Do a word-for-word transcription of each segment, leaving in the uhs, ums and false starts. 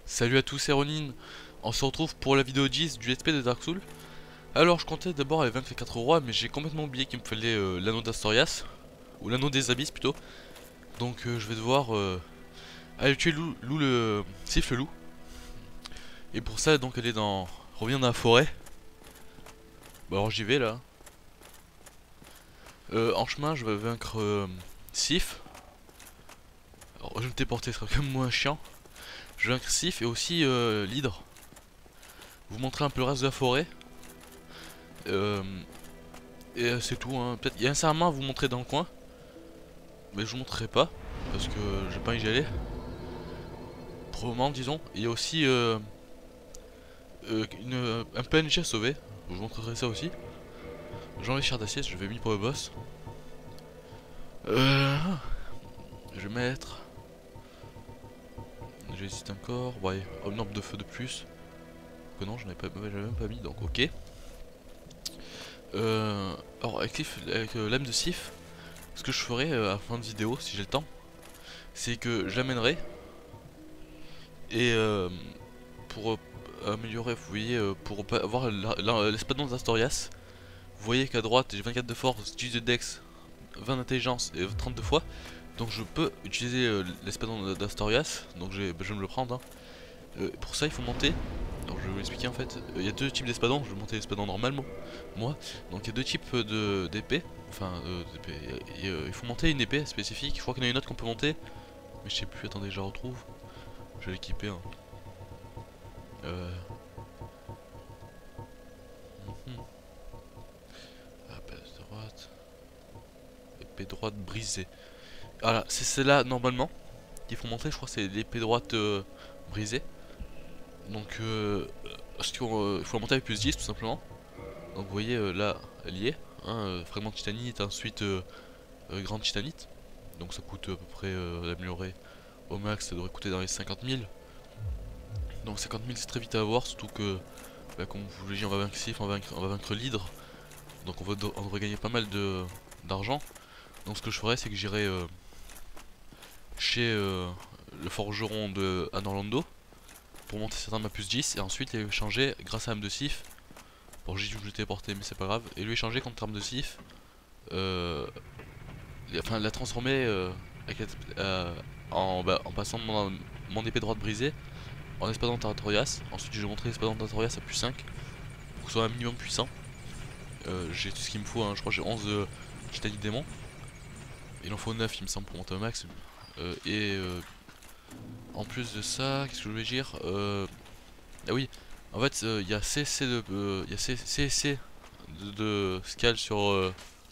Salut à tous, c'est Ronin. On se retrouve pour la vidéo dix du Let's Play de Dark Souls. Alors je comptais d'abord aller vaincre les quatre rois, mais j'ai complètement oublié qu'il me fallait euh, l'anneau d'Astorias, ou l'anneau des abysses plutôt. Donc euh, je vais devoir euh, aller tuer Lou, Lou le... Sif le loup. Et pour ça donc aller dans... revenir dans la forêt. Bah alors j'y vais là. Euh, en chemin je vais vaincre euh, Sif. Alors je vais me téléporter, ce sera quand même moins chiant. Je vais vaincre Sif et aussi euh, l'hydre. Vous montrer un peu le reste de la forêt. Euh, et euh, c'est tout, hein. Peut-être il y a un serment à vous montrer dans le coin, mais je vous montrerai pas parce que j'ai pas envie d'y aller. Pour le moment, disons. Il y a aussi euh, euh, une, un P N J à sauver. Je vous montrerai ça aussi. J'enlève chair d'acier, je vais mis pour le boss. Euh, je vais mettre. J'hésite encore. Ouais, une orbe de feu de plus. Que non, j'en avais pas, j'avais même pas mis, donc ok. Euh, alors avec, avec euh, l'âme de Sif, ce que je ferai euh, à la fin de vidéo, si j'ai le temps, c'est que je l'amènerai et euh, pour euh, améliorer, vous voyez, euh, pour avoir l'espadon d'Astorias, vous voyez qu'à droite j'ai vingt-quatre de force, dix de dex, vingt d'intelligence et trente-deux fois, donc je peux utiliser euh, l'espadon d'Astorias, donc je vais me le prendre. Hein. Euh, pour ça il faut monter. Alors je vais vous expliquer en fait, il euh, y a deux types d'espadons, je vais monter l'espadon normal moi, donc il y a deux types d'épées, enfin euh, euh, il faut monter une épée spécifique, je crois qu'il y en a une autre qu'on peut monter, mais je sais plus, attendez je la retrouve, je vais l'équiper. Hein. Euh... Mm -hmm. Ah, base droite, épée droite brisée, voilà c'est celle-là normalement qu'il faut monter, je crois que c'est l'épée droite euh, brisée, donc euh, parce qu'il euh, faut la monter avec plus dix tout simplement. Donc vous voyez euh, là elle y est, hein, euh, fragment de titanite, ensuite euh, euh, grande titanite. Donc ça coûte à peu près euh, l'améliorer au max, ça devrait coûter dans les cinquante mille. Donc cinquante mille c'est très vite à avoir, surtout que bah, comme vous l'avez dit on va vaincre Sif, on va vaincre, on va vaincre l'hydre. Donc on, va, on devrait gagner pas mal d'argent. Donc ce que je ferai c'est que j'irai euh, chez euh, le forgeron de Anor Londo pour monter cette arme à plus dix et ensuite les échanger grâce à l'âme de Sif. Bon j'ai dû me le téléporter mais c'est pas grave. Et lui échanger contre l'arme de Sif. Euh, enfin la transformer euh, avec la, euh, en, bah, en passant mon, mon épée droite brisée en espadon d'Artorias. Ensuite je vais montrer l'espadon d'Artorias à plus cinq pour que ce soit un minimum puissant. Euh, j'ai tout ce qu'il me faut, hein. Je crois que j'ai onze euh, titanites démons. Il en faut neuf il me semble pour monter au max. Euh, et euh, en plus de ça, qu'est-ce que je voulais dire, euh, ah oui, en fait il euh, y a C C de, euh, y a C C de, de scale sur euh,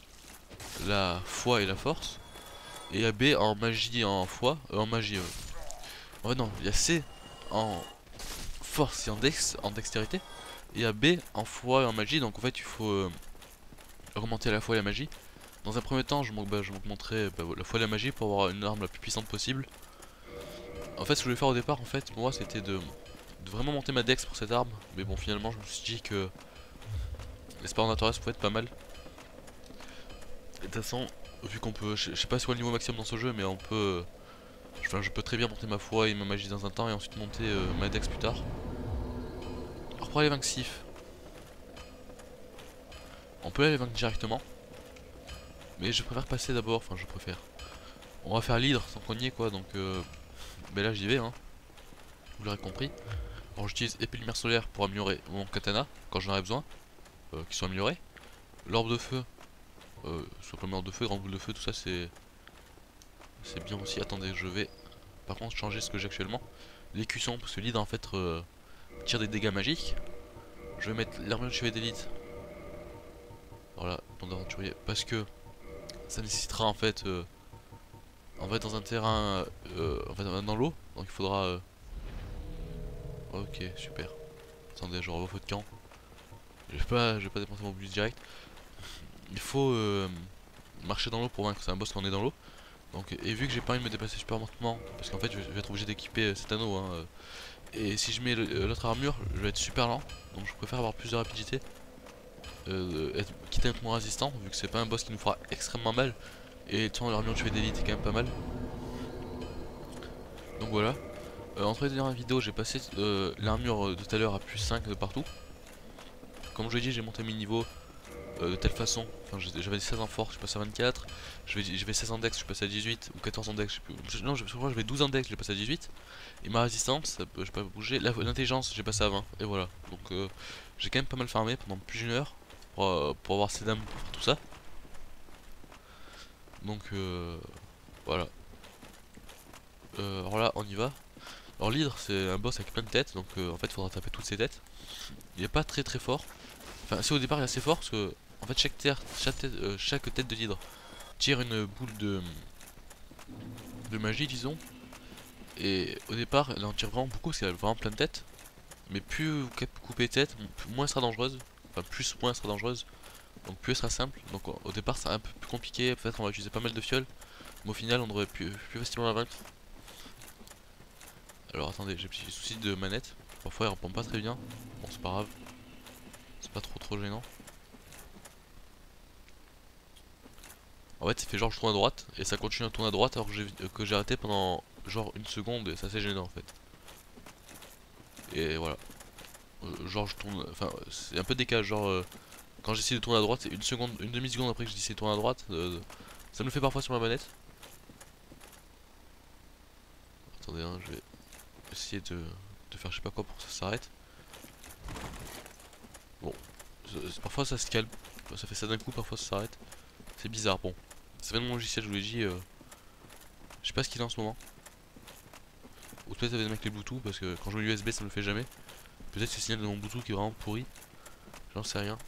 la foi et la force. Et il y a B en magie en foi, euh, en magie. Euh. Ouais non, il y a C en force et en dex, en dextérité. Et il y a B en foi et en magie. Donc en fait il faut euh, augmenter la foi et la magie. Dans un premier temps, je bah, m'augmenterai bah, la foi et la magie pour avoir une arme la plus puissante possible. En fait, ce que je voulais faire au départ, en fait, pour moi, c'était de, de vraiment monter ma dex pour cette arme. Mais bon, finalement, je me suis dit que l'espadon d'Artorias pouvait être pas mal. Et de toute façon, vu qu'on peut, je sais pas si c'est le niveau maximum dans ce jeu, mais on peut, enfin, je peux très bien monter ma foi et ma magie dans un temps et ensuite monter euh, ma dex plus tard. Alors pour aller vaincre Sif, on peut aller vaincre directement, mais je préfère passer d'abord, enfin je préfère. On va faire l'hydre sans qu'on quoi, donc euh, ben là j'y vais, hein. Vous l'aurez compris. Alors j'utilise épée lumière solaire pour améliorer mon katana quand j'en aurai besoin, euh, qui sont améliorés. L'orbe de feu, euh, simplement orbe de feu, grande boule de feu, tout ça c'est c'est bien aussi. Attendez, je vais par contre changer ce que j'ai actuellement. L'écusson, parce que l'hydre en fait euh, tire des dégâts magiques. Je vais mettre l'armure de chevalier d'élite. Voilà, ton aventurier, parce que ça nécessitera en fait, euh, on va être dans un terrain, euh, en fait dans l'eau, donc il faudra. Euh... Ok, super. Attendez, je revois votre camp. Je vais pas, je vais pas dépenser mon bus direct. Il faut euh, marcher dans l'eau pour vaincre. C'est un boss quand on est dans l'eau. Donc, et vu que j'ai pas envie de me déplacer super lentement, parce qu'en fait je vais être obligé d'équiper euh, cet anneau. Hein, euh, et si je mets l'autre armure, je vais être super lent. Donc je préfère avoir plus de rapidité. Euh, être, quitter à être moins résistant, vu que c'est pas un boss qui nous fera extrêmement mal. Et de toute façon l'armure de chevalier d'élite est quand même pas mal. Donc voilà. Euh, entre les deux dernières vidéos, j'ai passé euh, l'armure de tout à l'heure à plus cinq de partout. Comme je l'ai dit, j'ai monté mes niveaux euh, de telle façon. Enfin, j'avais seize en force, je passe à vingt-quatre. J'avais seize en dex, je passe à dix-huit. Ou quatorze en dex, je sais plus. Non, je crois que j'avais douze en dex, je passe à dix-huit. Et ma résistance, ça peut, je peux pas bouger. L'intelligence, j'ai passé à vingt. Et voilà. Donc euh, j'ai quand même pas mal farmé pendant plus d'une heure pour, euh, pour avoir ces dames pour faire tout ça. Donc euh, voilà. Euh, alors là, on y va. Alors l'hydre, c'est un boss avec plein de têtes. Donc euh, en fait, il faudra taper toutes ces têtes. Il est pas très très fort. Enfin, si au départ il est assez fort parce que en fait chaque, terre, chaque, tête, euh, chaque tête de l'hydre tire une boule de, de magie, disons. Et au départ, elle en tire vraiment beaucoup parce qu'elle a vraiment plein de têtes. Mais plus vous coupez les têtes, moins elle sera dangereuse. Enfin, plus moins elle sera dangereuse. Donc plus elle sera simple. Donc au départ, c'est un peu plus compliqué. Peut-être on va utiliser pas mal de fioles. Mais au final, on devrait plus, plus facilement la vaincre. Alors attendez, j'ai un petit souci de manette. Parfois, elle reprend pas très bien. Bon, c'est pas grave. C'est pas trop trop gênant. En fait, ça fait genre je tourne à droite et ça continue à tourner à droite alors que j'ai que j'ai arrêté pendant genre une seconde et ça c'est gênant en fait. Et voilà. Euh, genre je tourne, enfin c'est un peu décalé. Genre euh, quand j'essaie de tourner à droite, c'est une seconde, une demi seconde après que j'essaie de tourner à droite. Euh, ça me le fait parfois sur ma manette. Attendez, hein, je vais essayer de, de faire je sais pas quoi pour que ça s'arrête. Bon, parfois ça se calme, ça fait ça d'un coup, parfois ça s'arrête. C'est bizarre, bon. Ça vient de mon logiciel, je vous l'ai dit. Euh, je sais pas ce qu'il a en ce moment. Ou peut-être ça vient avec les Bluetooth parce que quand je mets l'U S B ça me le fait jamais. Peut-être c'est le signal de mon Bluetooth qui est vraiment pourri. J'en sais rien.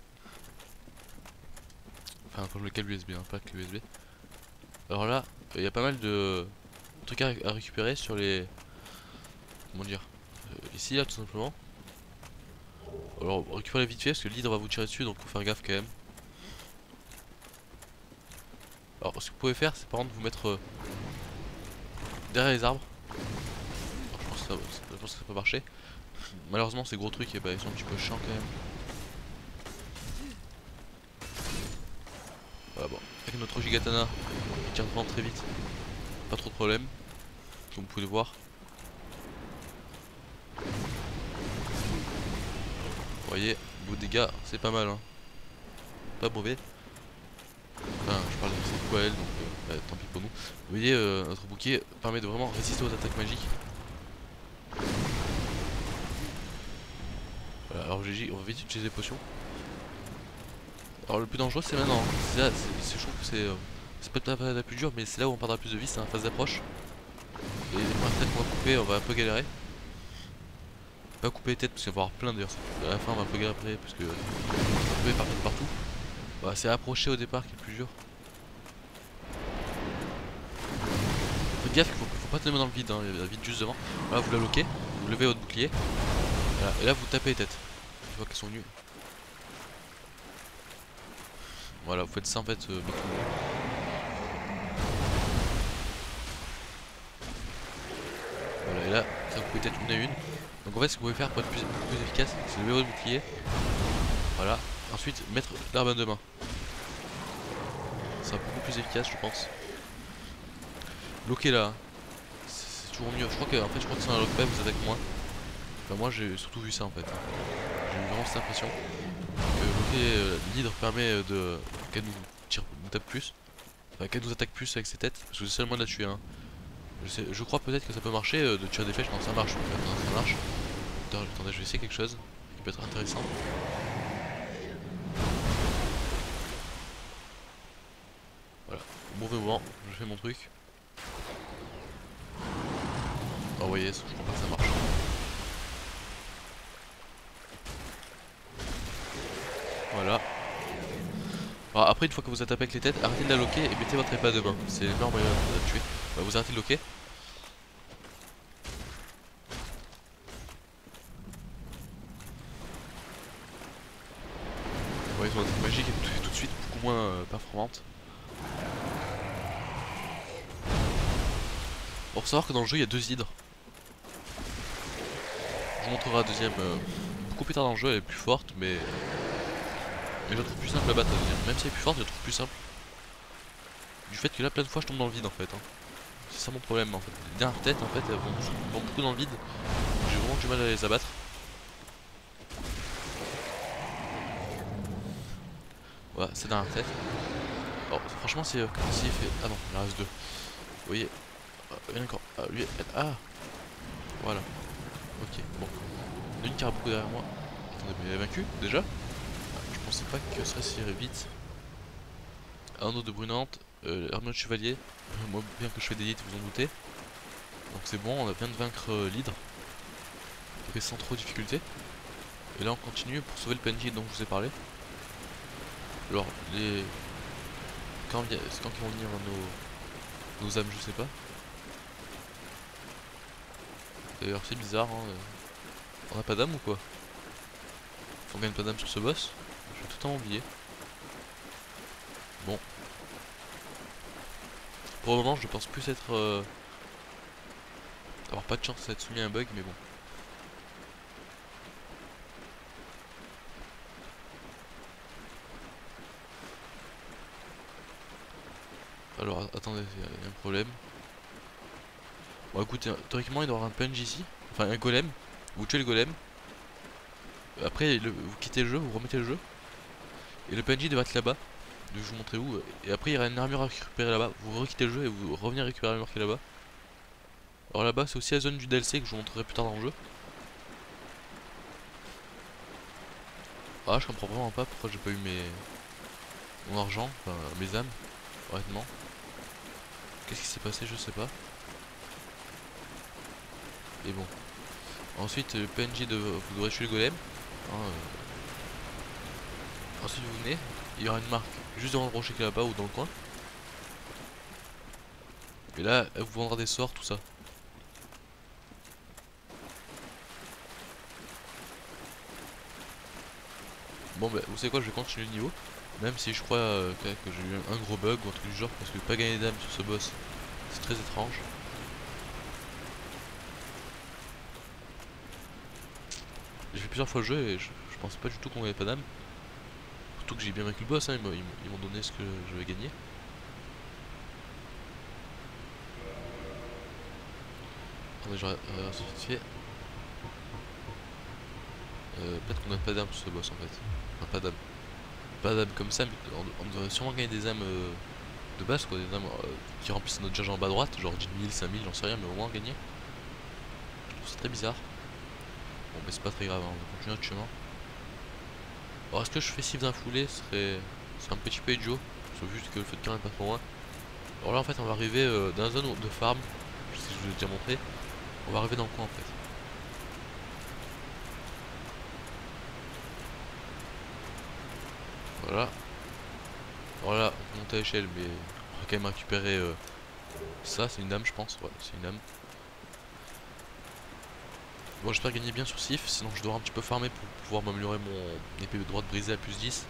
Enfin quand je mets le câble U S B, hein, pas que U S B. Alors là, il y a pas mal de trucs à, à récupérer sur les... Comment dire euh, ici là tout simplement. Alors récupérez vite fait parce que l'hydre va vous tirer dessus donc faut faire gaffe quand même. Alors ce que vous pouvez faire c'est par exemple vous mettre euh, derrière les arbres. Alors, je pense que ça, je pense que ça peut marcher. Malheureusement ces gros trucs eh ben, ils sont un petit peu chiants quand même. Voilà bon. Avec notre gigatana il tire vraiment très vite. Pas trop de problème. Comme vous pouvez le voir. Vous voyez, vos dégâts c'est pas mal hein. Pas mauvais. Enfin je parle de cette quoi elle donc euh, bah, tant pis pour nous. Vous voyez euh, notre bouclier permet de vraiment résister aux attaques magiques. Voilà, alors G G, on va vite utiliser les potions. Alors le plus dangereux c'est maintenant, c'est là, je trouve que c'est euh, c'est peut-être la, la plus dure mais c'est là où on perdra plus de vie, c'est la phase d'approche. Et les premières têtes qu'on va couper on va un peu galérer. Pas couper les têtes parce qu'il va y avoir plein d'ailleurs, à la fin on va un peu galérer parce que on va trouver par partout. Bah, c'est approcher au départ qui est le plus dur. Faites gaffe qu'il faut, faut pas tenir dans le vide, hein, il y a le vide juste devant. Là vous la loquez, vous levez votre bouclier. Voilà, et là vous tapez les têtes. Je vois qu'elles sont nues. Voilà, vous faites ça en fait. Euh, voilà, et là, ça vous peut être une à une. Donc en fait, ce que vous pouvez faire pour être plus, plus efficace, c'est lever votre bouclier. Voilà. Ensuite, mettre l'arme à deux mains. Ça sera beaucoup plus efficace, je pense. Loquer là, c'est toujours mieux. Je crois que, en fait, je crois que c'est un lock pas vous attaque moins. Enfin, moi, j'ai surtout vu ça en fait. J'ai eu vraiment cette impression que loquer euh, l'hydre permet de qu'elle nous tire, nous tape plus. Enfin, qu'elle nous attaque plus avec ses têtes. Parce que c'est seulement de la tuer. Hein. Je, sais, je crois peut-être que ça peut marcher euh, de tirer des flèches quand ça marche. En fait, hein, ça marche. Attends, attendez, je vais essayer quelque chose qui peut être intéressant. Voilà, mauvais moment, je fais mon truc. Oh, vous voyez, je crois pas que ça marche. Voilà. Alors après, une fois que vous êtes tapé avec les têtes, arrêtez de la loquer et mettez votre épée à deux mains. C'est le meilleur moyen de la tuer. Voilà, vous arrêtez de loquer. Vous voyez, son attaque magique est tout, tout de suite beaucoup moins euh, performante. Bon, faut savoir que dans le jeu, il y a deux hydres. Je vous montrerai la deuxième euh, beaucoup plus tard dans le jeu, elle est plus forte, mais... Mais je la trouve plus simple à battre la deuxième. Même si elle est plus forte, je la trouve plus simple. Du fait que là, plein de fois, je tombe dans le vide en fait. Hein. c'est ça mon problème en fait. Les dernières têtes en fait elles vont, vont beaucoup dans le vide. J'ai vraiment du mal à les abattre. Voilà, c'est dernière tête. Alors franchement c'est euh, comme s'il fait. Ah non, il en reste deux. Vous voyez, euh, il y en a encore. Ah, lui, elle... ah voilà. Ok, bon. Il y en a une qui a beaucoup derrière moi. Attendez, mais elle est vaincue déjà? Ah, je pensais pas que ça s'irait vite. Un autre de brunante, euh, armure de chevalier. Euh, moi, bien que je fais d'élite, vous en doutez. Donc c'est bon, on a bien de vaincre euh, l'hydre. Et sans trop de difficulté. Et là on continue pour sauver le P N J dont je vous ai parlé. Alors, les... Quand, c'est quand ils vont venir nos... nos âmes, je sais pas. D'ailleurs c'est bizarre, hein. On a pas d'âme ou quoi? On gagne pas d'âme sur ce boss? J'ai tout le temps oublié. Bon. Pour le moment je pense plus être... Euh... avoir pas de chance d'être soumis à un bug, mais bon. Alors attendez, il y a un problème. Bon écoutez, théoriquement il doit y avoir un punch ici. Enfin un golem. Vous tuez le golem. Après le, vous quittez le jeu, vous remettez le jeu. Et le P N J devrait être là-bas. Je vais vous montrer où. Et après il y aura une armure à récupérer là-bas. Vous requittez le jeu et vous revenez récupérer l'armure qui est là-bas. Alors là-bas c'est aussi la zone du D L C que je vous montrerai plus tard dans le jeu. Ah je comprends vraiment pas pourquoi j'ai pas eu mes... mon argent, enfin mes âmes, honnêtement. Qu'est-ce qui s'est passé, je sais pas. Et bon. Ensuite le P N J de... vous devrez tuer le golem. Hein, euh... Ensuite vous venez, il y aura une marque juste devant le rocher qui est là-bas ou dans le coin. Et là elle vous vendra des sorts, tout ça. Bon bah vous savez quoi, je vais continuer le niveau. Même si je crois euh, que, que j'ai eu un gros bug ou un truc du genre, parce que pas gagner d'âme sur ce boss, c'est très étrange. J'ai fait plusieurs fois le jeu et je, je pensais pas du tout qu'on avait pas d'âme. Surtout que j'ai bien vaincu le boss, hein, ils m'ont donné ce que je vais gagner. Attendez, je regarde vite fait. Euh, Peut-être qu'on a pas d'âme sur ce boss en fait. Enfin, pas d'âme. Pas d'âme comme ça, mais on, on devrait sûrement gagner des âmes euh, de base, quoi. Des âmes euh, qui remplissent notre jauge en bas à droite, genre dix mille, cinq mille, j'en sais rien, mais au moins gagner. Je trouve ça très bizarre. Bon, mais c'est pas très grave, hein, on va continuer notre chemin. Alors, est-ce que je fais Sif d'un foulé? Ce serait. C'est un petit peu idiot, sauf juste que le feu de camp est pas trop loin. Alors là, en fait, on va arriver euh, dans la zone de farm. Je sais que je vous ai déjà montré. On va arriver dans le coin en fait. Voilà. Alors là, on peut monter à l'échelle, mais on va quand même récupérer euh, ça. C'est une dame, je pense. Ouais, c'est une dame. Bon, j'espère gagner bien sur Sif, sinon je dois un petit peu farmer pour pouvoir m'améliorer mon épée de droite brisée à plus dix.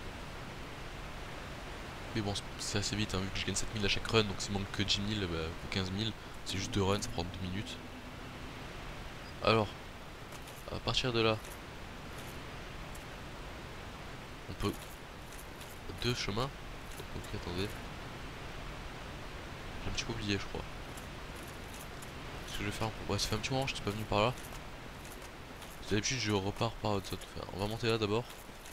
Mais bon, c'est assez vite, hein, vu que je gagne sept mille à chaque run, donc s'il manque que dix mille bah, ou quinze mille, c'est juste deux runs, ça prend deux minutes. Alors, à partir de là, on peut... deux chemins. Ok, attendez. J'ai un petit peu oublié, je crois. Ce que je vais faire, ouais, ça fait un petit moment que je suis pas venu par là. D'habitude je repars par l'autre zone. Enfin, on va monter là d'abord.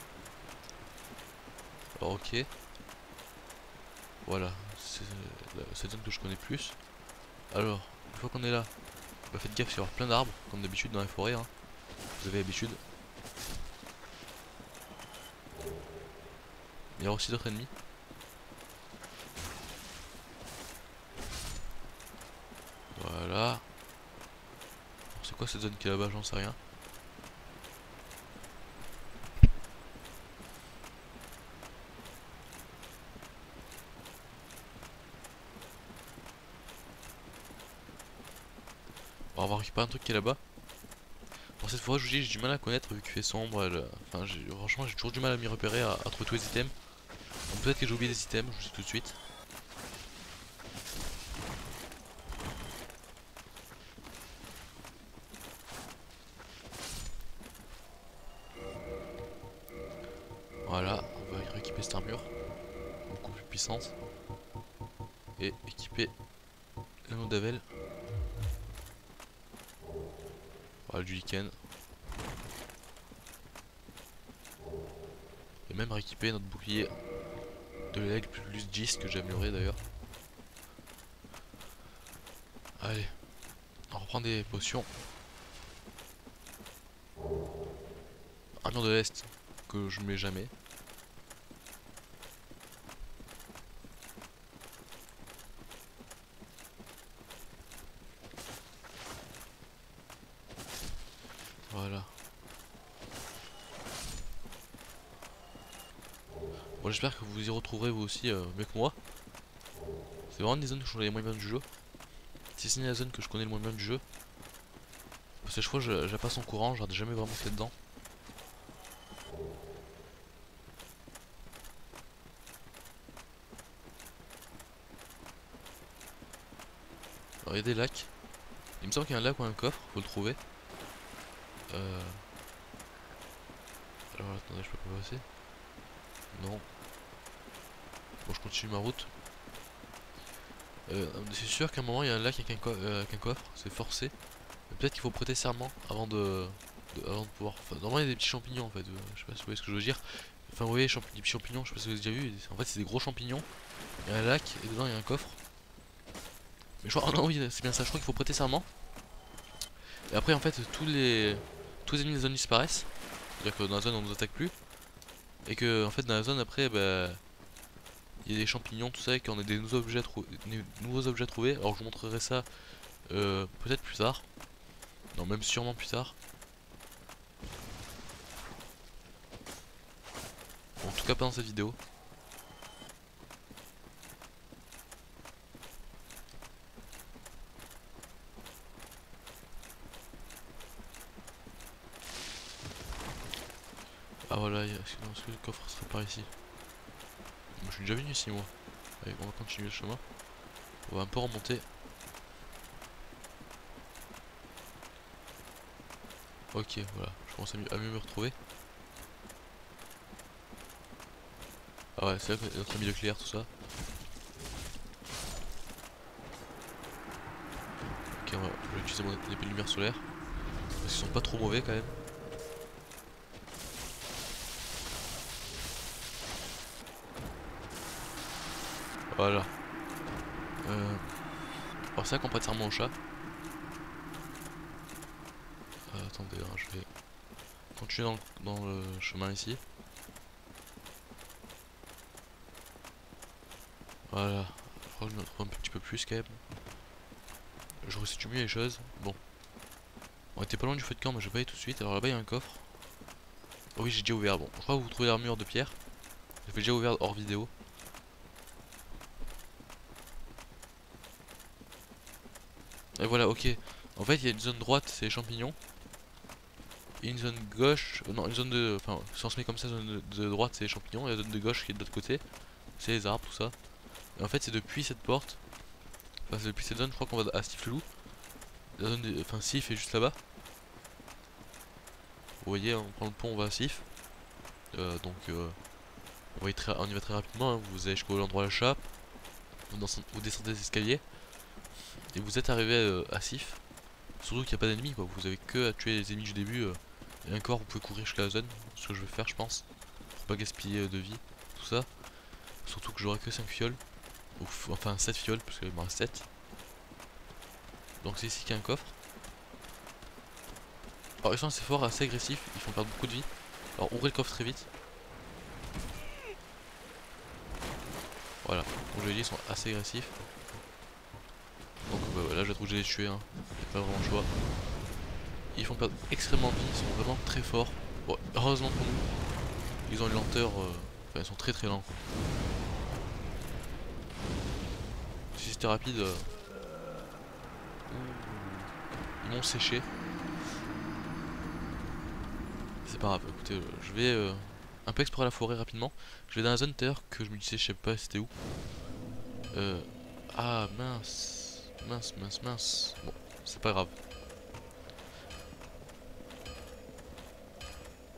Alors ok. Voilà, c'est cette zone que je connais plus. Alors, une fois qu'on est là, bah faites gaffe, il y aura plein d'arbres, comme d'habitude dans les forêts, hein. Vous avez l'habitude. Il y aura aussi d'autres ennemis. Voilà. C'est quoi cette zone qui est là-bas? J'en sais rien. On va récupérer un truc qui est là-bas. Pour cette fois, je vous dis, j'ai du mal à connaître vu qu'il fait sombre. Elle... Enfin, franchement, j'ai toujours du mal à m'y repérer, à, à trouver tous les items. Peut-être que j'ai oublié des items, je vous dis tout de suite. Voilà, on va rééquiper cette armure. Beaucoup plus puissante. Et équiper l'anneau d'Avel. Voilà, du lichen. Et même rééquiper notre bouclier de l'aigle plus dix que j'ai amélioré d'ailleurs. Allez, on reprend des potions. Un mur de l'Est que je mets jamais. Voilà. Bon, j'espère que vous y retrouverez vous aussi euh, mieux que moi. C'est vraiment des zones que je connais les moins bien du jeu. Si c'est la zone que je connais le moins bien du jeu. Parce que je crois que je, je la passe en courant, j'ai jamais vraiment fait dedans. Alors il y a des lacs. Il me semble qu'il y a un lac ou un coffre, faut le trouver. Euh... Alors attendez, je peux pas passer. Non. Bon, je continue ma route. Euh, c'est sûr qu'à un moment il y a un lac avec un, co euh, avec un coffre, c'est forcé. Peut-être qu'il faut prêter serment avant de, de, avant de pouvoir. Enfin, normalement il y a des petits champignons en fait, euh, je sais pas si vous voyez ce que je veux dire. Enfin, vous voyez, champ des petits champignons, je sais pas si vous avez déjà vu. En fait, c'est des gros champignons. Il y a un lac et dedans il y a un coffre. Mais je crois, oh non, oui, c'est bien ça, je crois qu'il faut prêter serment. Et après, en fait, tous les tous les ennemis de la zone disparaissent. C'est-à-dire que dans la zone on nous attaque plus. Et que, en fait, dans la zone après, bah. Il y a des champignons, tout ça, et qu'on a des nouveaux objets à, des nouveaux objets à trouver. Alors je vous montrerai ça euh, peut-être plus tard. Non, même sûrement plus tard. Bon, en tout cas pas dans cette vidéo. Ah voilà, est-ce que, que le coffre serait par ici? Moi, je suis déjà venu ici moi. Allez, on va continuer le chemin. On va un peu remonter. Ok, voilà, je commence à mieux, à mieux me retrouver. Ah ouais, c'est là que notre ami Leclerc, tout ça. Ok, on va, je vais utiliser mon épée de lumière solaire. Parce qu'ils sont pas trop mauvais quand même. Voilà. Euh... Alors c'est là qu'on prête serment au chat. Euh, attendez, hein, je vais continuer dans le, dans le chemin ici. Voilà. Je crois que je me retrouve un petit peu plus quand même. Je resitue mieux les choses. Bon. On était pas loin du feu de camp, mais je vais pas aller tout de suite. Alors là-bas il y a un coffre. Oh oui, j'ai déjà ouvert. Bon, je crois que vous trouvez l'armure de pierre. J'ai déjà ouvert hors vidéo. Et voilà, ok. En fait, il y a une zone droite, c'est les champignons. Et une zone gauche, euh, non, une zone de. Enfin, si on se met comme ça, zone de, de droite, c'est les champignons. Et la zone de gauche qui est de l'autre côté, c'est les arbres, tout ça. Et en fait, c'est depuis cette porte. Enfin, c'est depuis cette zone, je crois qu'on va à Stiflelou. La zone de. Enfin, Sif est juste là-bas. Vous voyez, on prend le pont, on va à Sif. Euh, donc, euh, on, va y très, on y va très rapidement. Hein. Vous allez jusqu'au endroit la chape. Vous, vous descendez les escaliers. Et vous êtes arrivé euh, à Sif. Surtout qu'il n'y a pas d'ennemis, quoi. Vous avez que à tuer les ennemis du début. Euh, et encore, vous pouvez courir jusqu'à la zone. Ce que je vais faire, je pense. Pour pas gaspiller euh, de vie. Tout ça. Surtout que j'aurai que cinq fioles. Ou, enfin sept fioles, parce qu'il m'en reste sept. Donc c'est ici qu'il y a un coffre. Alors ils sont assez forts, assez agressifs. Ils font perdre beaucoup de vie. Alors ouvrez le coffre très vite. Voilà. Comme je l'ai dit, ils sont assez agressifs. Donc bah, là je vais être obligé de les tuer. Hein. Il n'y a pas vraiment le choix. Ils font perdre extrêmement de vie. Ils sont vraiment très forts. Bon, heureusement pour nous. Ils ont une lenteur. Euh... Enfin, ils sont très très lents. Si c'était rapide. Euh... Ils m'ont séché. C'est pas grave. Écoutez, euh, je vais euh, un peu explorer la forêt rapidement. Je vais dans la zone terre que je me disais, je sais pas c'était où. Euh... Ah mince. Mince, mince, mince. Bon, c'est pas grave.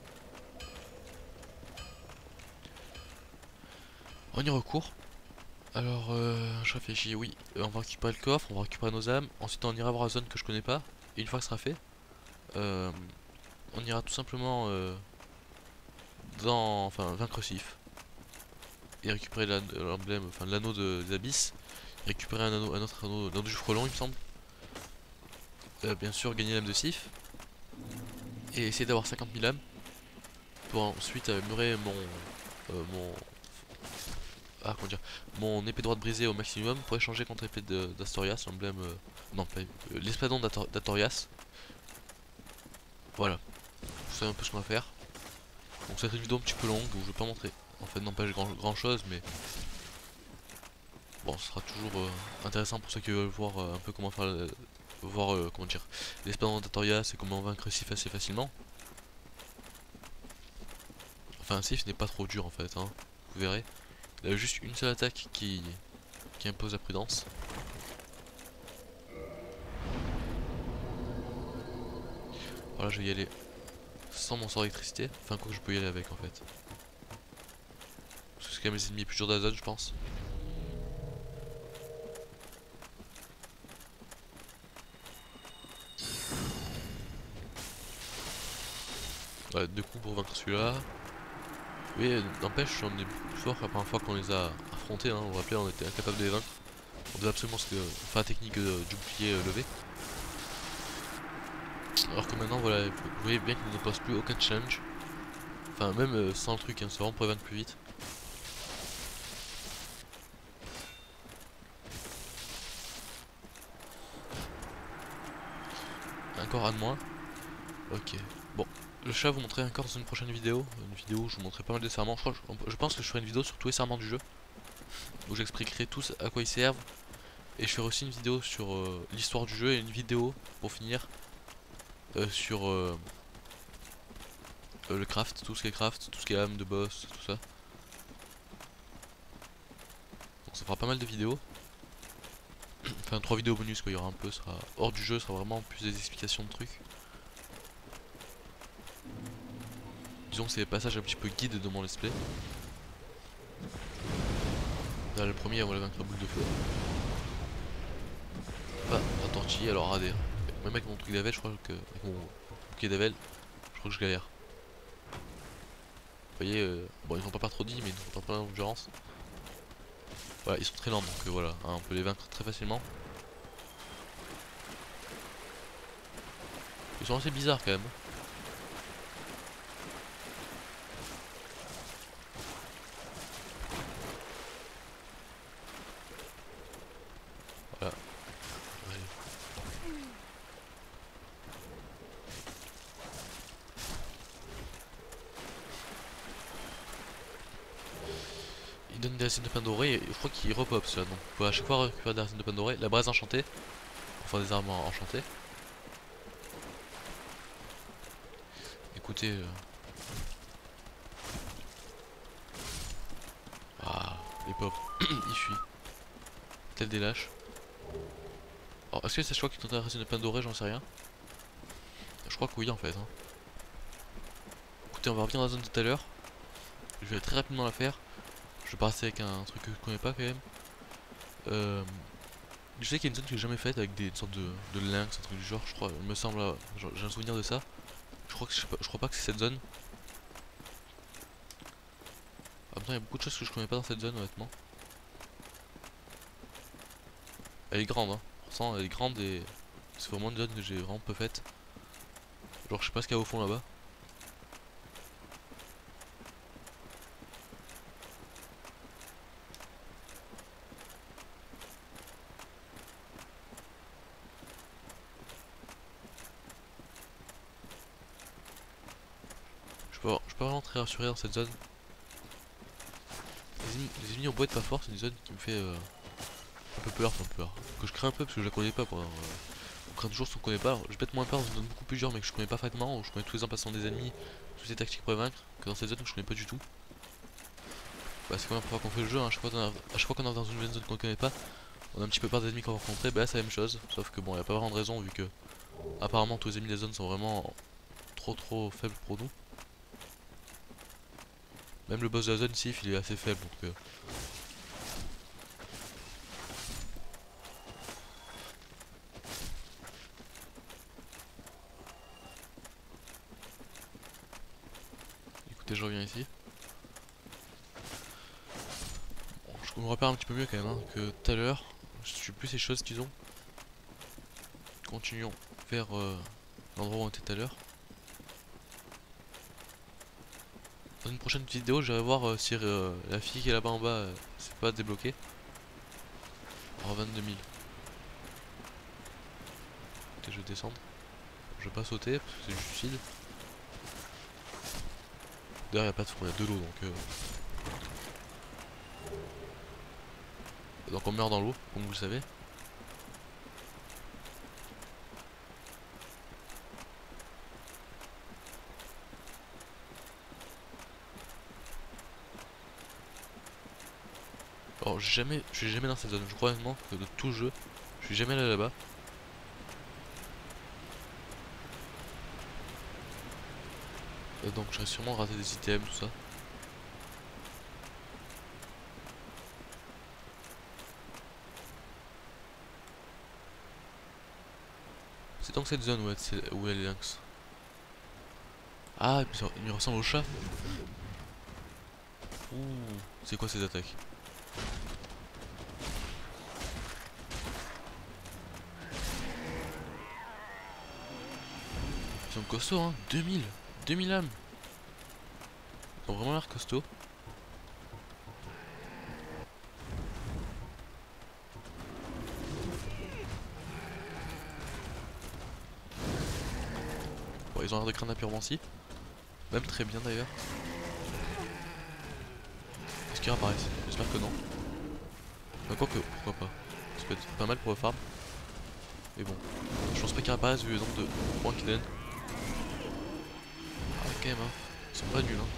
On y recourt. Alors, euh, je réfléchis, oui, euh, on va récupérer le coffre, on va récupérer nos âmes, ensuite on ira voir la zone que je connais pas, et une fois que ce sera fait, euh, on ira tout simplement euh, dans, enfin, vaincre Sif, et récupérer l'emblème, enfin l'anneau de, des abysses, récupérer un, anneau, un autre anneau, l'anneau du frelon il me semble, euh, bien sûr gagner l'âme de Sif, et essayer d'avoir cinquante mille âmes, pour ensuite améliorer mon, euh, mon, ah comment dire, mon épée droite brisée au maximum pour échanger contre l'épée d'Astorias, l'emblème, euh, non pas, euh, l'espadon d'Astorias. Voilà, vous savez un peu ce qu'on va faire. Donc ça va être une vidéo un petit peu longue, donc je vais pas montrer, en fait non pas grand, grand chose, mais bon ce sera toujours euh, intéressant pour ceux qui veulent voir euh, un peu comment faire, euh, voir euh, comment dire, l'espadon d'Astorias et comment vaincre Sif assez facilement. Enfin Sif n'est pas trop dur en fait, hein, vous verrez. Il a juste une seule attaque qui, qui impose la prudence. Voilà, je vais y aller sans mon sort d'électricité. Enfin, quoi que je peux y aller avec en fait. Parce que c'est quand même les ennemis les plus durs de la zone, je pense. Ouais, deux coups pour vaincre celui-là. Oui, n'empêche, on est plus fort que la première fois qu'on les a affrontés. Hein. Vous vous rappelez, on était incapable de les vaincre. On devait absolument se faire la technique euh, du bouclier euh, levé. Alors que maintenant, voilà, vous voyez bien qu'il ne pose plus aucun challenge. Enfin, même euh, sans le truc, hein, c'est vraiment pour les vaincre plus vite. Encore un de moins. Ok. Bon, le chat vous montrer encore dans une prochaine vidéo. Une vidéo où je vous montrerai pas mal de serments. Je, crois, je, je pense que je ferai une vidéo sur tous les serments du jeu. Où j'expliquerai tous à quoi ils servent. Et je ferai aussi une vidéo sur euh, l'histoire du jeu et une vidéo pour finir euh, sur euh, euh, le craft, tout ce qui est craft, tout ce qui est âme de boss, tout ça. Donc ça fera pas mal de vidéos. Enfin trois vidéos bonus quoi, il y aura un peu, sera hors du jeu, ça sera vraiment plus des explications de trucs. Disons que c'est les passages un petit peu guide de mon let's play. Là le premier on va le vaincre à boule de feu. Ah, la tortille, alors radé. Même avec mon truc d'Avel, je crois que. Avec mon bouquet d'Avel, je crois que je galère. Vous voyez, euh, bon ils sont pas trop dit mais ils sont pas d'endurance. Voilà, ils sont très lents donc euh, voilà, hein, on peut les vaincre très facilement. Ils sont assez bizarres quand même. Voilà. Ouais. Il donne des racines de pain doré et je crois qu'il repop ça. Donc on peut à chaque fois récupérer des racines de pain doré. La braise enchantée, pour faire des armes enchantées. Écoutez. Euh... Ah, les pop. Il fuit. Tel des lâches. Alors est-ce que c'est ce choix qui tente la racine de pain doré, j'en sais rien. Je crois que oui en fait. Hein. Écoutez, on va revenir dans la zone de tout à l'heure. Je vais très rapidement la faire. Je vais passer avec un truc que je connais pas quand même. Euh, je sais qu'il y a une zone que j'ai jamais faite avec des sortes de, de lynx, un truc du genre, je crois, il me semble, j'ai un souvenir de ça. Je crois que je, pas, je crois pas que c'est cette zone. Ah putain, il y a beaucoup de choses que je connais pas dans cette zone honnêtement. Elle est grande hein, pourtant elle est grande et c'est vraiment une zone que j'ai vraiment peu faite. Genre je sais pas ce qu'il y a au fond là-bas. Je peux, je peux vraiment très rassuré dans cette zone. Les ennemis, les ennemis ont beau être pas forts, c'est une zone qui me fait euh, un peu peur, enfin peur. Que je crains un peu parce que je la connais pas quoi. Euh, on craint toujours ce qu'on connaît pas. Je pète moins peur dans une zone beaucoup plus dure mais que je connais pas parfaitement, où je connais tous les emplacements des ennemis, toutes les tactiques pour les vaincre, que dans cette zone que je connais pas du tout. Bah c'est comme la première fois qu'on fait le jeu, hein. À chaque fois qu'on arrive dans une zone qu'on connaît pas, on a un petit peu peur des ennemis qu'on va rencontrer, bah là c'est la même chose, sauf que bon, il n'y a pas vraiment de raison vu que apparemment tous les ennemis de la zone sont vraiment trop trop faibles pour nous. Même le boss de la zone Sif il est assez faible donc euh... Écoutez, je reviens ici. Bon, je me repère un petit peu mieux quand même hein, que tout à l'heure. Je suis plus ces choses qu'ils ont. Continuons vers euh, l'endroit où on était tout à l'heure. Dans une prochaine vidéo, j'irai voir euh, si euh, la fille qui est là-bas en bas, euh, c'est pas débloqué. Alors vingt-deux mille. Écoutez, je vais descendre. Je vais pas sauter parce que c'est juste facile. D'ailleurs, il n'y a pas de fond, il y a de l'eau donc. Euh... Donc on meurt dans l'eau, comme vous le savez. Alors jamais, je suis jamais dans cette zone. Je crois honnêtement que de tout jeu, je suis jamais allé là-bas. Euh, donc j'aurais sûrement raté des items, tout ça. C'est donc cette zone où est, où est les lynx. Ah, et puis ça, il me ressemble au chat. Ouh, c'est quoi ces attaques? Ils sont costauds hein, deux mille, deux mille âmes. Ils ont vraiment l'air costauds. Bon, ils ont l'air de craindre la pyromancie. Même très bien d'ailleurs. Est-ce qu'ils réapparaissent? J'espère que non. Bah quoique, pourquoi pas. Ça peut être pas mal pour le farm. Mais bon, je pense pas qu'ils réapparaissent vu le nombre de points qu'ils donnent. Ah quand même hein, ils sont pas nuls hein.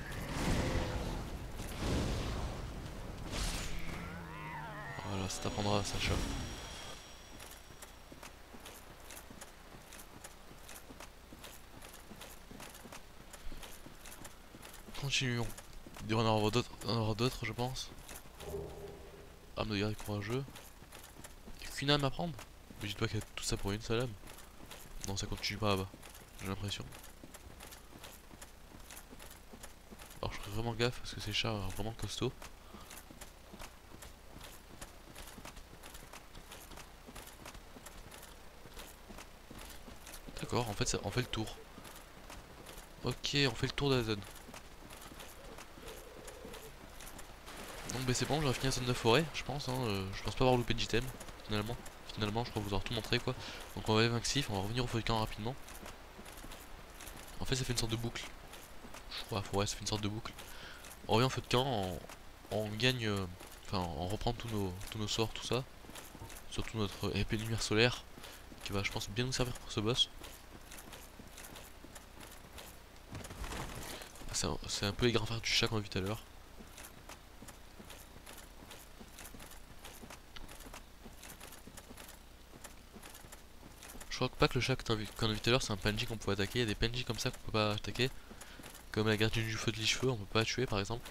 Voilà, ça t'apprendra à Sacha. Continuons. Il devrait en avoir d'autres, d'autres je pense. Âme de guerrier courageux. Il n'y a qu'une âme à prendre. Mais dis-toi qu'il y a tout ça pour une seule âme. Non, ça continue pas là-bas. J'ai l'impression. Alors je ferai vraiment gaffe parce que ces chats sont vraiment costauds. D'accord, en fait ça, on fait le tour. Ok, on fait le tour de la zone. Donc bah c'est bon, j'aurai fini la zone de forêt, je pense. Hein, euh, je pense pas avoir loupé d'item, finalement. Finalement, je crois vous avoir tout montré quoi. Donc on va aller vaincif, on va revenir au feu de camp rapidement. En fait ça fait une sorte de boucle. Je crois, ouais, ça fait une sorte de boucle. On revient au feu de camp, on, on gagne... Euh, enfin, on reprend tous nos, tous nos sorts, tout ça. Surtout notre épée de lumière solaire, qui va je pense bien nous servir pour ce boss. C'est un, un peu les grands frères du chat qu'on a vu tout à l'heure. Je crois pas que le chat qu'on a vu tout à l'heure c'est un Panji qu'on pouvait attaquer. Il y a des Panji comme ça qu'on peut pas attaquer. Comme la gardienne du feu de Licheveux, on peut pas la tuer par exemple.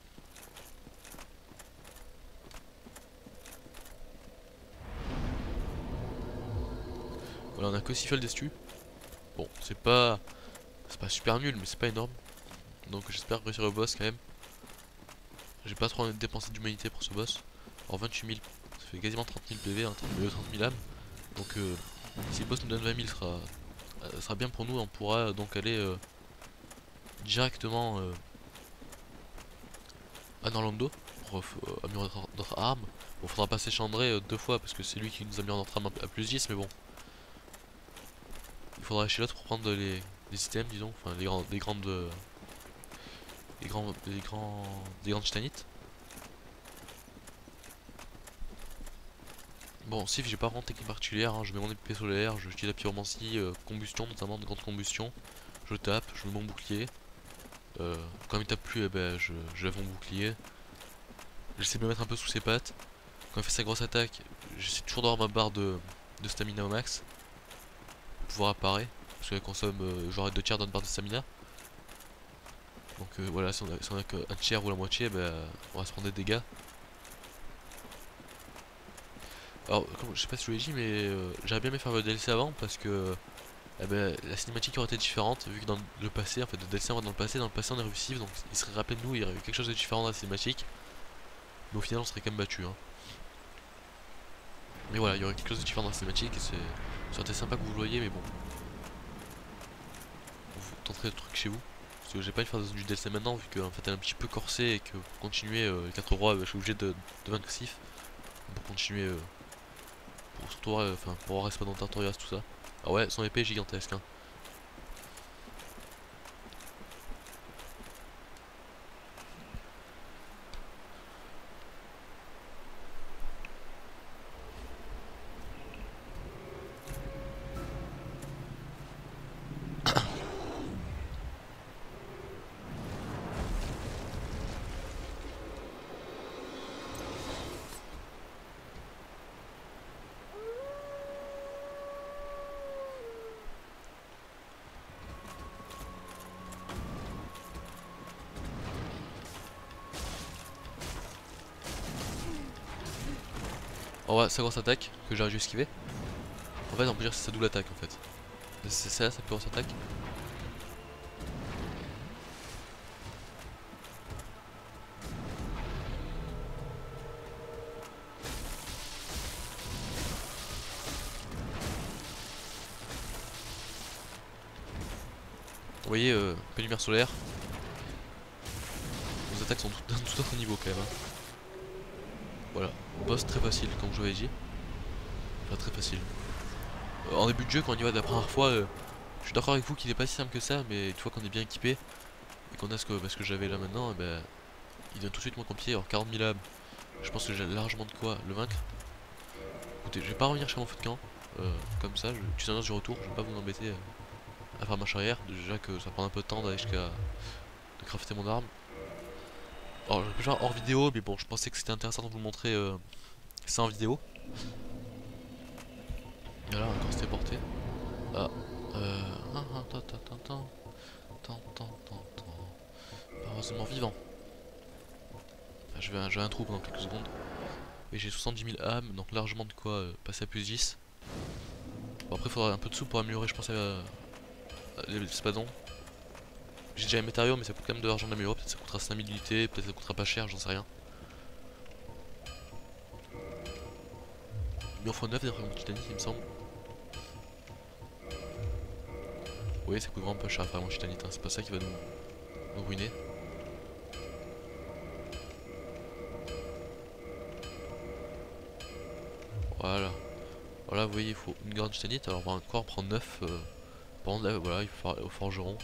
Voilà, on a que six fioles d'estu. Bon, c'est pas... C'est pas super nul, mais c'est pas énorme. Donc j'espère réussir le boss quand même. J'ai pas trop envie de dépenser d'humanité pour ce boss. Alors vingt-huit mille, ça fait quasiment trente mille P V, hein, trente mille âmes. Donc euh, si le boss nous donne vingt mille, sera, euh, sera bien pour nous. On pourra donc aller euh, directement euh, à Norlando pour euh, améliorer notre, notre arme. Bon, faudra pas s'échandrer euh, deux fois parce que c'est lui qui nous améliore notre arme à plus dix, mais bon. Il faudra aller chez l'autre pour prendre les, les items, disons, enfin les, grands, les grandes... Euh, les grands... les grands... les grandes titanites. Bon, si j'ai pas vraiment de technique particulière, hein, je mets mon épée solaire, je utilise la pyromancie, euh, combustion notamment, de grande combustion. Je tape, je mets mon bouclier. Euh, quand il tape plus, eh ben, je, je lève mon bouclier. J'essaie de me mettre un peu sous ses pattes. Quand il fait sa grosse attaque, j'essaie toujours d'avoir ma barre de, de stamina au max. Pour pouvoir apparaître, parce qu'elle consomme euh, genre deux tiers d'une barre de stamina. Donc euh, voilà, si on a, si on a qu'un tiers ou la moitié, ben, on va se prendre des dégâts. Alors, comme, je sais pas si je vous l'ai dit, mais euh, j'aurais bien aimé faire le D L C avant parce que eh ben, la cinématique aurait été différente, vu que dans le passé, en fait, de dessin dans le passé, dans le passé on est réussi, donc il serait rappelé de nous, il y aurait eu quelque chose de différent dans la cinématique. Mais au final, on serait quand même battu. Hein. Mais voilà, il y aurait quelque chose de différent dans la cinématique, et c'est. Ça aurait été sympa que vous le voyez, mais bon. Vous tenterez le truc chez vous. Parce que j'ai pas envie de faire du D L C maintenant, vu qu'en fait elle est un petit peu corsée et que pour continuer euh, les quatre rois, bah, je suis obligé de, de agressif. Pour continuer. Euh, pour surtout, enfin, pour avoir respect dans Tartorias, tout ça. Ah ouais, son épée est gigantesque. Hein. Oh ouais, sa grosse attaque que j'aurais dû esquiver. En fait, on peut dire que c'est sa double attaque en fait. C'est ça, sa plus grosse attaque. Vous voyez, euh, un peu de lumière solaire. Les attaques sont d'un tout autre niveau quand même. Hein. Voilà, boss très facile comme je vous l'avais dit. Enfin, très facile. Euh, en début de jeu, quand on y va de la première fois, euh, je suis d'accord avec vous qu'il est pas si simple que ça, mais une fois qu'on est bien équipé et qu'on a ce que, bah, ce que j'avais là maintenant, et ben, il devient tout de suite moins compliqué. Alors quarante mille âmes, je pense que j'ai largement de quoi le vaincre. Écoutez, je vais pas revenir chez mon feu de camp, euh, comme ça, je tu annonce du retour, je vais pas vous embêter euh, à faire marche arrière, déjà que ça prend un peu de temps d'aller jusqu'à de crafter mon arme. Alors je vais faire hors vidéo, mais bon, je pensais que c'était intéressant de vous le montrer euh, ça en vidéo. Voilà, encore c'était porté. Ah, euh... Attends, attends, attends, attends, attends, attends, heureusement vivant. Enfin, je vais un, je vais un trou pendant quelques secondes. Et j'ai soixante-dix mille âmes, donc largement de quoi euh, passer à plus dix. Bon, après, il faudra un peu de sous pour améliorer, je pense, à, à les spadons. J'ai déjà un métério, mais ça coûte quand même de l'argent d'améliorer. Peut-être ça coûtera cinq mille unités, peut-être ça coûtera pas cher, j'en sais rien. Mais on fera neuf d'après mon Titanic, il me semble. Oui, ça coûte vraiment pas cher à faire mon Titanic, hein. C'est pas ça qui va nous, nous ruiner. Voilà. Voilà, vous voyez, il faut une grande titanite. Alors on va encore prendre neuf. Euh, par là, voilà, il faut faire au forgeron.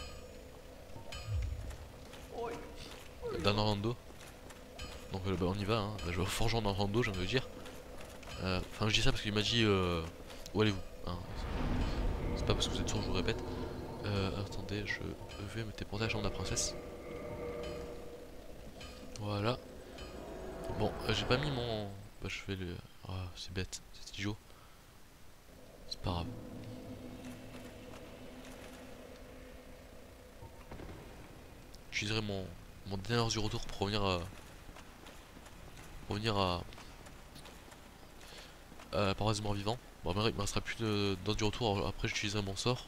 D'un Orlando. Donc euh, bah, on y va, hein. Bah, je vais au forgeron d'un Orlando, j'ai envie de dire. Euh, Enfin, je dis ça parce qu'il m'a dit euh, où allez-vous hein. C'est pas parce que vous êtes sûr, je vous répète. Euh, attendez, je vais me téléporter à la chambre de la princesse. Voilà. Bon, euh, j'ai pas mis mon. Bah, je vais le. Ah, c'est bête, c'est idiot. C'est pas grave. J'utiliserai mon, mon dernier heure du retour pour revenir à. Pour revenir à. à la paroisse des morts vivants. Bon, il me restera plus d'heures du retour, alors après j'utiliserai mon sort.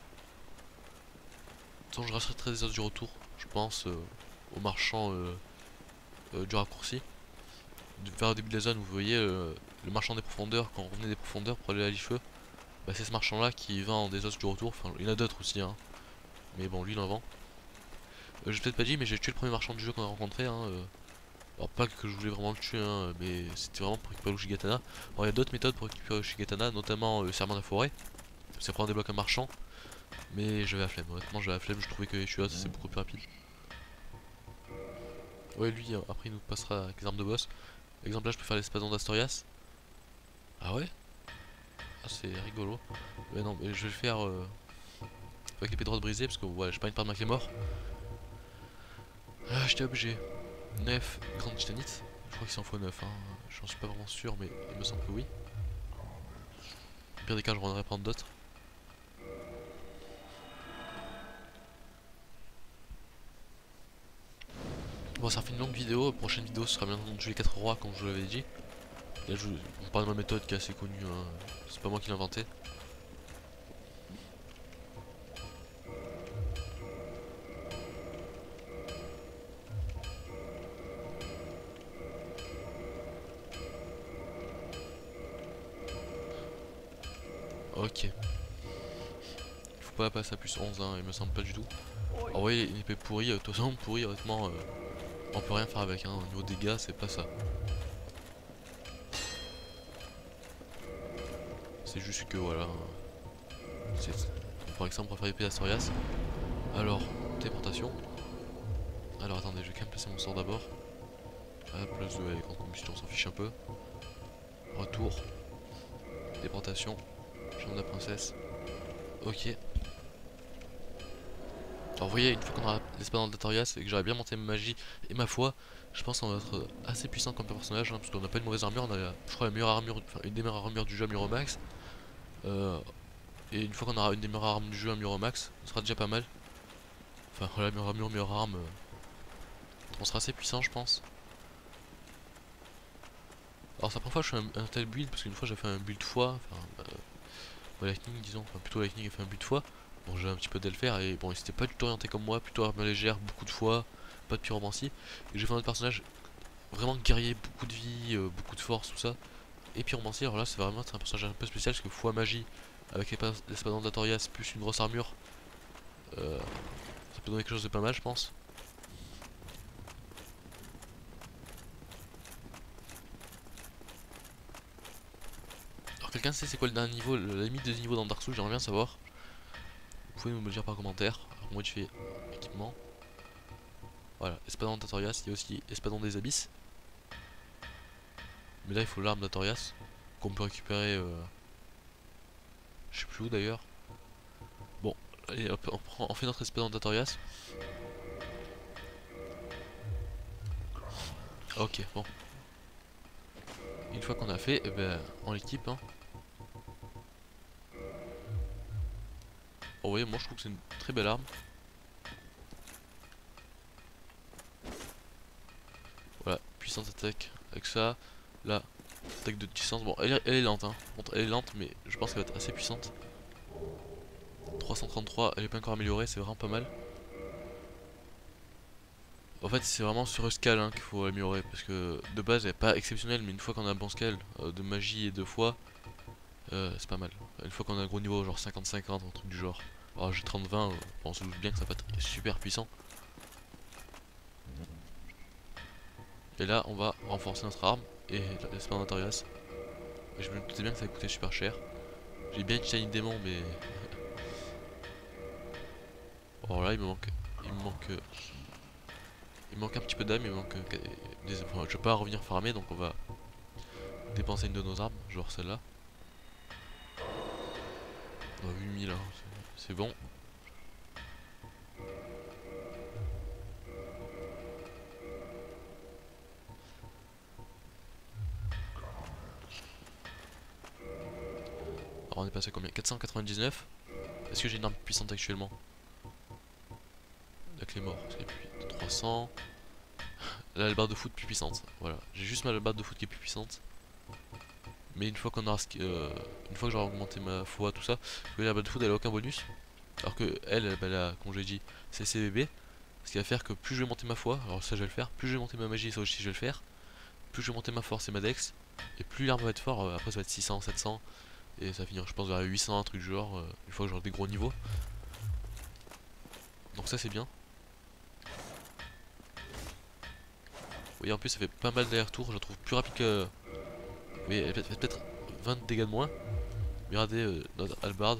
Je resterai très des heures du retour, je pense, euh, au marchand euh, euh, du raccourci. Vers le début de la zone, vous voyez euh, le marchand des profondeurs, quand on revenait des profondeurs pour aller à l'Ifeu, bah, c'est ce marchand là qui vend des os du retour. Enfin, il y en a d'autres aussi, hein. Mais bon, lui il en vend. Euh, j'ai peut-être pas dit, mais j'ai tué le premier marchand du jeu qu'on a rencontré. Hein, euh. Alors, pas que je voulais vraiment le tuer, hein, mais c'était vraiment pour récupérer le Shigatana. Alors, il y a d'autres méthodes pour récupérer le Shigatana, notamment euh, le serment de la forêt. Ça prend des blocs un marchand. Mais j'avais la flemme, honnêtement j'avais la flemme, je trouvais que les chiottes c'est beaucoup plus rapide. Ouais lui après il nous passera avec les armes de boss. Exemple là je peux faire l'espadon d'Astorias. Ah ouais. Ah c'est rigolo. Mais non mais je vais le faire euh, avec l'épée droite brisée parce que ouais j'ai pas une part de ma qui est mort. Ah j'étais obligé. neuf grandes titanites. Je crois qu'il s'en faut neuf hein. J'en suis pas vraiment sûr mais il me semble que oui. Au pire des cas je reviendrai prendre d'autres. Bon ça fait une longue vidéo, la prochaine vidéo ce sera bien entendu les quatre rois comme je vous l'avais dit. Là je vous parle de ma méthode qui est assez connue, hein. C'est pas moi qui l'ai inventée. Ok. Il faut pas passer à plus onze, hein, il me semble pas du tout. Ah ouais, une épée pourrie, de toute façon, pourrie, honnêtement, euh, on peut rien faire avec, hein. Au niveau dégâts, c'est pas ça. C'est juste que voilà. Par exemple, on préfère épée d'Astorias. Alors, téléportation. Alors attendez, je vais quand même placer mon sort d'abord. Hop, place de ouais, grande combustion, on s'en fiche un peu. Retour. Téléportation. Chambre de la princesse. Ok. Alors vous voyez, une fois qu'on aura l'espadon d'Atorias et que j'aurai bien monté ma magie et ma foi, je pense qu'on va être assez puissant comme personnage, hein, parce qu'on n'a pas une mauvaise armure, on a je crois la meilleure armure, enfin une des meilleures armures du jeu à Muromax. Euh, et une fois qu'on aura une des meilleures armes du jeu à Muromax, ce sera déjà pas mal. Enfin voilà, meilleure armure, meilleure arme. Euh, on sera assez puissant je pense. Alors c'est la première fois que je fais un, un tel build, parce qu'une fois j'ai fait un build foi, enfin euh, Lightning disons, enfin plutôt Lightning a fait un build foi. Bon j'ai un petit peu de le faire et bon il s'était pas du tout orienté comme moi, plutôt arme légère, beaucoup de foi, pas de pyromancie. Et j'ai fait un autre personnage vraiment guerrier, beaucoup de vie, euh, beaucoup de force, tout ça. Et pyromancie, alors là c'est vraiment un personnage un peu spécial parce que foi magie avec l'espadon d'Atorias plus une grosse armure, euh, ça peut donner quelque chose de pas mal je pense. Alors quelqu'un sait c'est quoi le dernier niveau, la limite des niveaux dans Dark Souls, j'aimerais bien savoir. Vous pouvez nous le dire par commentaire. Alors moi je fais équipement. Voilà, espadon d'Atorias, il y a aussi espadon des abysses. Mais là il faut l'arme d'Atorias qu'on peut récupérer euh, je sais plus où d'ailleurs. Bon, allez hop, on, prend, on fait notre espadon d'Atorias. Ok, bon. Une fois qu'on a fait, eh ben, on l'équipe. Hein. Oh, oui, moi je trouve que c'est une très belle arme. Voilà, puissance attaque avec ça. Là, attaque de distance. Bon, elle, elle est lente, hein. Elle est lente, mais je pense qu'elle va être assez puissante. trois cent trente-trois, elle est pas encore améliorée, c'est vraiment pas mal. En fait, c'est vraiment sur le scale hein, qu'il faut améliorer parce que de base, elle est pas exceptionnelle, mais une fois qu'on a un bon scale euh, de magie et de foi, euh, c'est pas mal. Une fois qu'on a un gros niveau, genre cinquante cinquante, un truc du genre. Alors j'ai trente vingt, euh, on se doute bien que ça va être super puissant. Et là, on va renforcer notre arme et l'espadon d'Atorias. Et je me doutais bien que ça allait coûter super cher. J'ai bien une Shiny Démon, mais. Alors là, il me manque. Il me manque. Il me manque un petit peu d'âme, il me manque. Des... Enfin, je vais pas revenir farmer, donc on va dépenser une de nos armes, genre celle-là. Oh, huit mille, hein, c'est bon. Alors on est passé à combien? Quatre cent quatre-vingt-dix-neuf. Est-ce que j'ai une arme puissante actuellement? La clé mort, c'est plus trois cents. Là, la barre de foot plus puissante. Voilà, j'ai juste ma barre de foot qui est plus puissante. Mais une fois qu'on aura, euh, une fois que j'aurai augmenté ma foi, tout ça, la barre de foot elle a aucun bonus. Alors que elle, elle a, comme j'ai dit, c'est C B B. Ce qui va faire que plus je vais monter ma foi, alors ça je vais le faire, plus je vais monter ma magie, ça aussi je vais le faire. Plus je vais monter ma force et ma dex. Et plus l'arme va être fort, euh, après ça va être six cents, sept cents. Et ça va finir, je pense, vers huit cents, un truc du genre, euh, une fois que j'aurai des gros niveaux. Donc ça c'est bien. Vous voyez en plus ça fait pas mal d'aller-retour, je la trouve plus rapide que... Vous voyez elle fait peut-être vingt dégâts de moins. Mais regardez euh, notre hallebarde.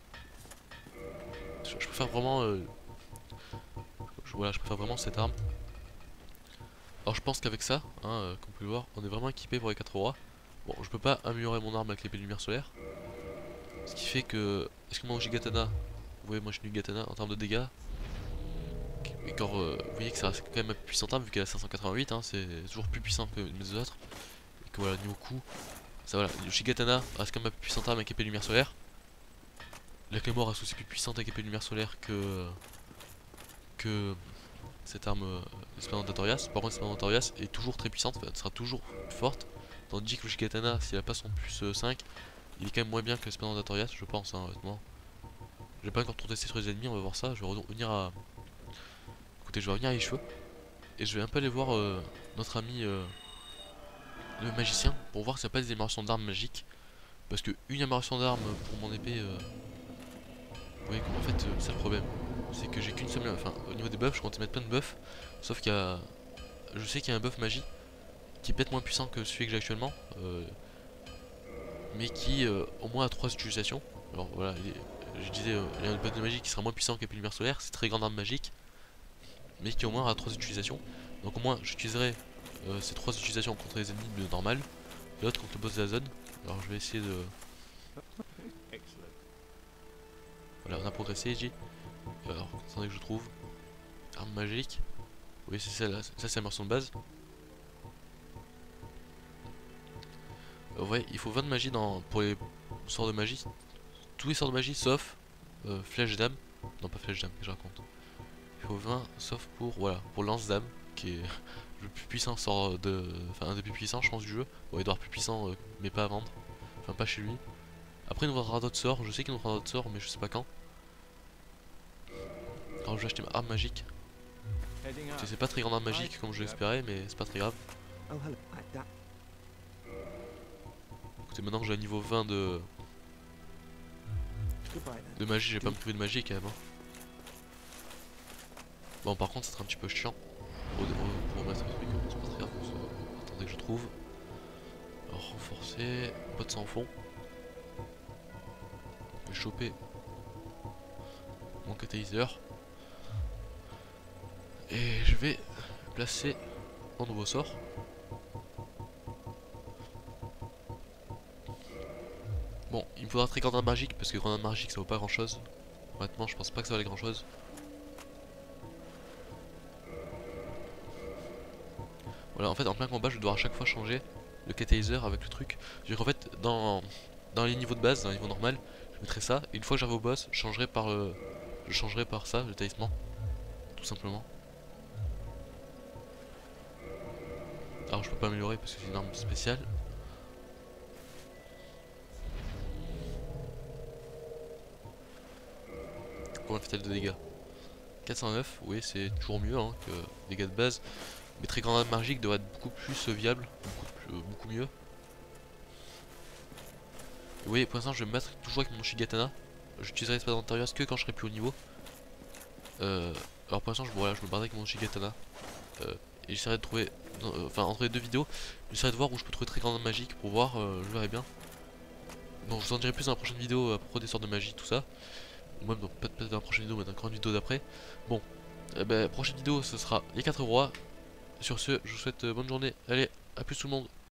Je, je préfère vraiment... Euh, je, voilà, je préfère vraiment cette arme. Alors je pense qu'avec ça, hein, euh, comme vous pouvez le voir, on est vraiment équipé pour les quatre rois. Bon, je peux pas améliorer mon arme avec l'épée de lumière solaire. Ce qui fait que... Est-ce que mon Gigatana... Vous voyez moi je suis une Gigatana en termes de dégâts. Et quand euh, vous voyez que ça reste quand même ma puissante arme vu qu'elle a cinq cent quatre-vingt-huit, hein, c'est toujours plus puissant que mes autres. Et que voilà, niveau coup, ça voilà, le Shigatana reste quand même ma puissante arme avec épée de lumière solaire. La Claymore reste aussi plus puissante avec épée de lumière solaire que que cette arme euh, l'espadon d'Atorias. Par contre l'espadon d'Atorias est toujours très puissante, elle sera toujours forte. Tandis que le Shigatana, s'il a pas son plus euh, cinq, il est quand même moins bien que l'espadon d'Atorias, je pense, hein, honnêtement. J'ai pas encore trop testé sur les ennemis, on va voir ça. Je vais revenir à... Écoutez, je vais revenir à les cheveux. Et je vais un peu aller voir euh, notre ami euh, le magicien pour voir s'il n'y a pas des améliorations d'armes magiques. Parce que une amélioration d'arme pour mon épée, euh... vous voyez qu'en fait euh, c'est le problème. C'est que j'ai qu'une seule, enfin au niveau des buffs je comptais mettre plein de buffs. Sauf qu'il y a, je sais qu'il y a un buff magie qui est peut-être moins puissant que celui que j'ai actuellement, euh... mais qui euh, au moins a trois utilisations. Alors voilà, il est... je disais, euh, il y a un buff de magie qui sera moins puissant qu'épée lumière solaire, c'est très grande arme magique, mais qui au moins a trois utilisations. Donc au moins j'utiliserai euh, ces trois utilisations contre les ennemis de normal, et l'autre contre le boss de la zone. Alors je vais essayer de... Voilà, on a progressé, J. Alors, attendez que je trouve. Arme magique. Oui, c'est celle-là. Ça, c'est la version de base. Euh, ouais, il faut vingt de magie dans... pour les sorts de magie. Tous les sorts de magie sauf euh, flèche d'âme. Non, pas flèche d'âme, que je raconte. Il faut vingt sauf pour... Voilà, pour lance d'âme, qui est le plus puissant sort de... Enfin, un des plus puissants, je pense, du jeu. Bon, il doit être plus puissant, euh, mais pas à vendre. Enfin, pas chez lui. Après, il nous faudra d'autres sorts. Je sais qu'il nous faudra d'autres sorts, mais je sais pas quand. Alors, je vais acheter ma arme magique. C'est pas très grande arme magique comme je l'espérais, mais c'est pas très grave. Écoutez, maintenant que j'ai un niveau vingt de de magie, je vais pas me priver de magie quand même. Hein. Bon, par contre, ça sera un petit peu chiant pour, pour mettre le truc, c'est pas très grave. Attendez que je trouve. Alors, renforcer, pas de sans fond. Je vais choper mon catalyseur. Et je vais placer mon nouveau sort. Bon, il me faudra très grenade magique parce que grenade magique ça vaut pas grand chose. Honnêtement, je pense pas que ça valait grand chose. Voilà, en fait, en plein combat, je dois à chaque fois changer le catalyseur avec le truc. Je veux dire qu'en fait, dans, dans les niveaux de base, dans les niveaux normal, je mettrai ça. Et une fois que j'arrive au boss, je changerai par le, je changerai par ça, le talisman, tout simplement. Alors, je peux pas améliorer parce que c'est une arme spéciale. Combien fait-elle de dégâts? quatre cent neuf, oui, c'est toujours mieux hein, que les dégâts de base. Mais très grenade magique devrait être beaucoup plus viable, beaucoup, plus, euh, beaucoup mieux. Et vous voyez, pour l'instant, je vais me battre toujours avec mon Shigatana. J'utiliserai l'espace antérieure que quand je serai plus haut niveau. Euh, alors pour l'instant, je, voilà, je me battrai avec mon Shigatana. Euh, et j'essaierai de trouver, euh, enfin entre les deux vidéos, j'essaierai de voir où je peux trouver très grande magique pour voir, euh, je verrai bien. Donc je vous en dirai plus dans la prochaine vidéo à propos des sorts de magie, tout ça. Ou même peut-être dans la prochaine vidéo, mais dans la grande vidéo d'après. Bon, eh ben, prochaine vidéo, ce sera les quatre rois. Sur ce, je vous souhaite euh, bonne journée. Allez, à plus tout le monde.